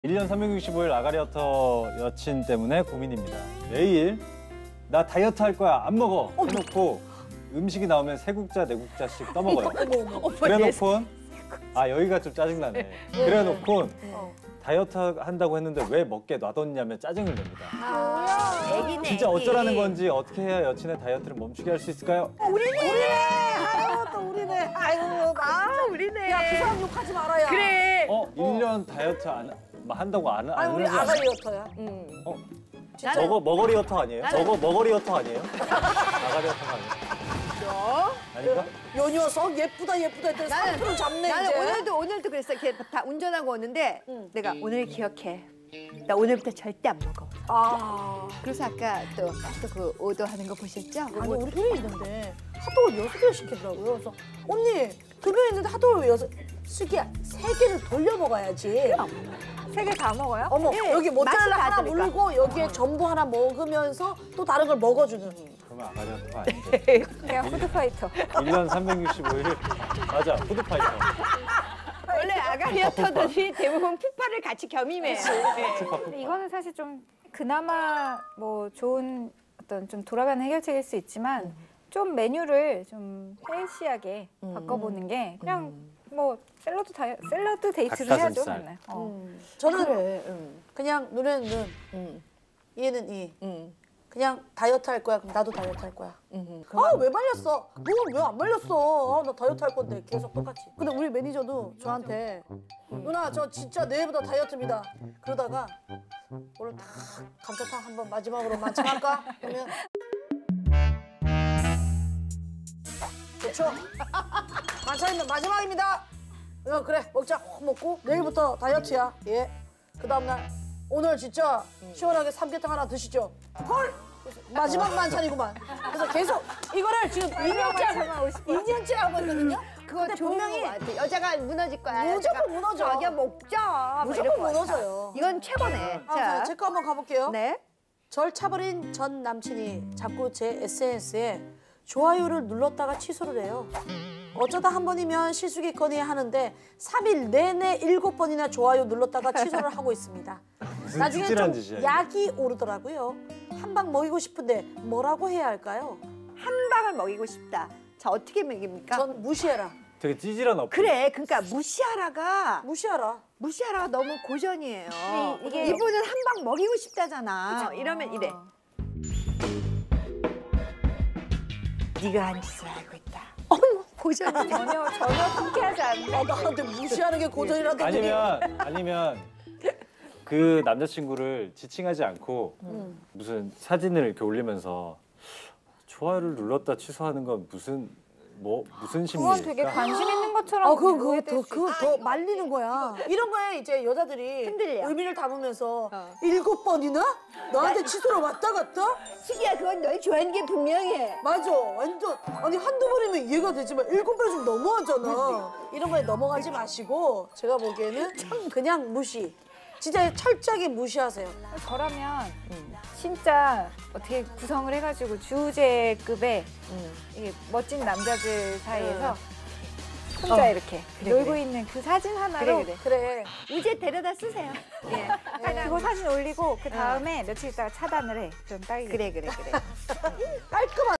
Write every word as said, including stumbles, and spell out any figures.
일 년 삼백육십오 일 아가리어터 여친 때문에 고민입니다. 매일 나 다이어트 할 거야 안 먹어 해놓고 음식이 나오면 세 국자 네 국자씩 떠먹어요. 그래놓고 아 여기가 좀 짜증나네. 그래놓고 다이어트 한다고 했는데 왜 먹게 놔뒀냐면 짜증을 냅니다. 아, 애기네, 진짜 애기. 어쩌라는 건지 어떻게 해야 여친의 다이어트를 멈추게 할 수 있을까요? 우리네. 우리네. 아유 또 우리네. 아이고 아, 우리네. 야 그 사람 욕하지 말아야. 그래. 어? 일 년 다이어트 안, 한다고 안, 안 아니 우리 하지 않아요? 아가리어터야. 음. 어? 나는- 저거 머거리어터 아니에요? 나는- 저거 머거리어터 아니에요? 아가리어터가 아니에요? 아닌가? 요 녀석 예쁘다 예쁘다 했더니 나는- 상표를 잡네 나는 이제. 오늘도 오늘도 그랬어. 이렇게 다 운전하고 오는데 응. 내가 오늘 기억해. 나 오늘부터 절대 안 먹어. 아 그래서 아까 또 또 그 오더 하는 거 보셨죠? 아니 우리 교회 있는데 핫도그 여섯 개를 시키더라고요. 그래서 언니 교회 있는데 핫도그 여섯 시키 세 개를 돌려 먹어야지. 세 개 다 먹어요? 어머 예, 여기 모짜렐라 맛이 하나 다르니까. 물고 여기에 전부 하나 먹으면서 또 다른 걸 먹어주는. 그러면 아가리어터가 아닌데. 그냥 푸드파이터. 일 년 삼백육십오 일 맞아 푸드파이터. 원래 아가리어터들이 대부분 푸파를 같이 겸임해요. 근데 이거는 사실 좀 그나마 뭐 좋은 어떤 좀 돌아가는 해결책일 수 있지만 좀 메뉴를 좀 헬시하게 바꿔보는 게 그냥 뭐 샐러드 다이 샐러드 데이트를 해야죠 닭가슴살. 맨날. 어. 음. 저는 그래. 응. 그냥 눈에는 눈, 응. 얘는 이. 응. 그냥 다이어트 할 거야. 그럼 나도 다이어트 할 거야. 응. 아 왜 말렸어? 너 왜 안 말렸어? 아, 나 다이어트 할 건데 계속 똑같이. 근데 우리 매니저도 저한테 누나 저 진짜 내일부터 다이어트입니다. 그러다가 오늘 다 감자탕 한번 마지막으로 만찬할까? 그러면 좋죠. 만찬이면 마지막입니다. 어, 그래 먹자. 확 먹고 내일부터 다이어트야. 예. 그 다음날 오늘 진짜 시원하게 삼계탕 하나 드시죠. 헐! 마지막 만찬이구만. 그래서 계속 이거를 지금 이 년째 하고 이 년째 하고 있거든요. 그거 근데 좋은 분명히 거 같아. 여자가 무너질 거야. 무조건 여자가 무너져. 자기야 먹자. 막 무조건 이럴 것 같아. 무너져요. 이건 최고네. 아, 자, 체크 한번 가볼게요. 네. 절 차버린 전 남친이 자꾸 제 에스엔에스에 좋아요를 눌렀다가 취소를 해요. 어쩌다 한 번이면 실수겠거니 하는데 삼 일 내내 일곱 번이나 좋아요 눌렀다가 취소를 하고 있습니다. 나중에 찌질한 좀 짓이야, 약이 오르더라고요. 한 방 먹이고 싶은데 뭐라고 해야 할까요? 한 방을 먹이고 싶다. 자, 어떻게 먹입니까? 전 무시해라. 되게 찌질한 어플. 그래. 그러니까 무시하라가 무시하라. 무시하라가 너무 고전이에요. 이- 이게- 이분은 한 방 먹이고 싶다잖아. 이러면 이래. 네가 한 짓을 알고 있다. 어머, 고전이네. 전혀 전혀 통쾌하지 않네. 아, 나한테 무시하는 게 고전이라던데. 아니면 아니면 그 남자친구를 지칭하지 않고 무슨 사진을 이렇게 올리면서 좋아요를 눌렀다 취소하는 건 무슨 뭐 무슨 그건 되게 심리일까? 관심 있는 것처럼 아, 그거 그거 오해될 더 수 그거 더 말리는 거야. 이런 거에 이제 여자들이 흔들려. 의미를 담으면서 어. 일곱 번이나 나한테 취소를 왔다 갔다? 수기야, 그건 널 좋아하는 게 분명해. 맞아, 완전 아니 한두 번이면 이해가 되지만 일곱 번이 좀 너무하잖아. 이런 거에 넘어가지 마시고 제가 보기에는 그냥 무시. 진짜 철저하게 무시하세요. 저라면 진짜 어떻게 구성을 해가지고 주제급의 이게 멋진 남자들 사이에서 혼자 이렇게 그래, 놀고 그래. 있는 그 사진 하나로 그래, 그래. 그래. 우재 데려다 쓰세요. 예. 그거 사진 올리고 그 다음에 며칠 있다가 차단을 해. 그럼 딱이겠다. 그래, 그래, 그래. 깔끔한.